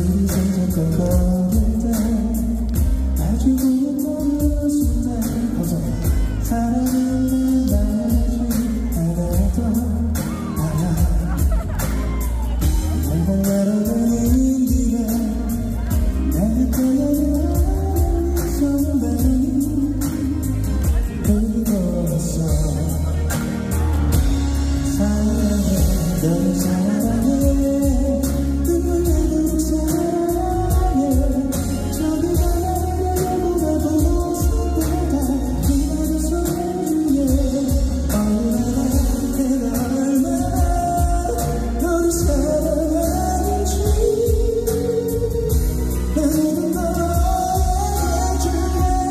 둘이서 잠깐 걸을 때 아주 고운 너를 순간 감사합니다. 사랑을 말하지 않았던 나야 날 바라보는 길에 날 떠나는 순간이 그리웠어. 사랑해 널 사랑해 눈물 나도록 사랑해 저기 바라보는 보다도 모습보다 그나마 손주에 얼마나 내가 얼마나 너를 사랑하는지 내 모든 걸 해줄게.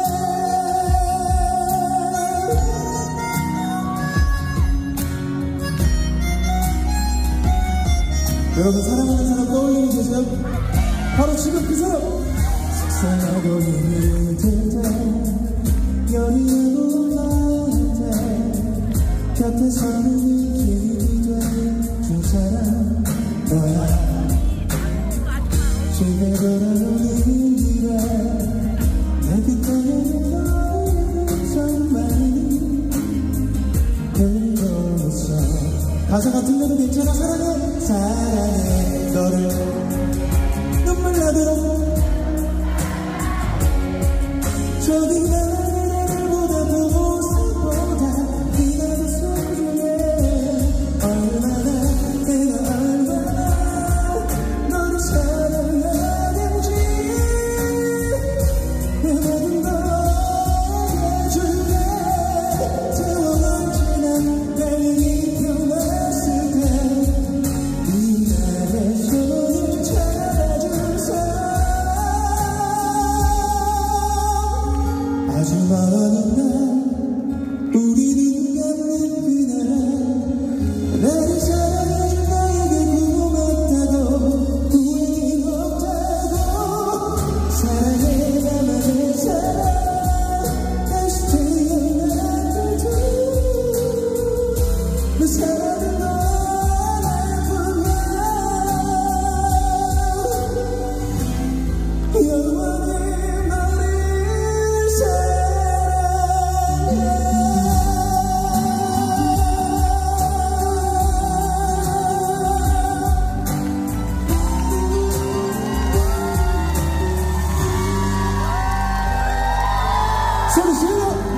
여러분 사랑하는 사람 떠올리고 계세요? 바로 지금 그 사람! 식사하고 힘을 들때 연인으로 나올 때 곁에 서는 길이 돼준 사람 너야. 집에 돌아오는 길에 내 귓가에 너의 정말이 그리웠어. 가사가 틀려도 괜찮아. 사랑해 사랑해 너를 눈물 나도록 저기 나보다 모습보다 네가 더 소중해. 얼마나 내가 얼마나 너를 사랑하는지 내 모든 걸 해줄게. 세월은 지난 내일이 변했을 때 내 손을 잡아준 사람 아주 많은 날 우리는 gặp 그날에 나를 사랑해준 너에게 고맙다고 후회는 없다고. 사랑해 나만의 사랑 다시 태어나도 내 사랑은 너뿐이야. 영원히 너를 사랑해. 소리 질러!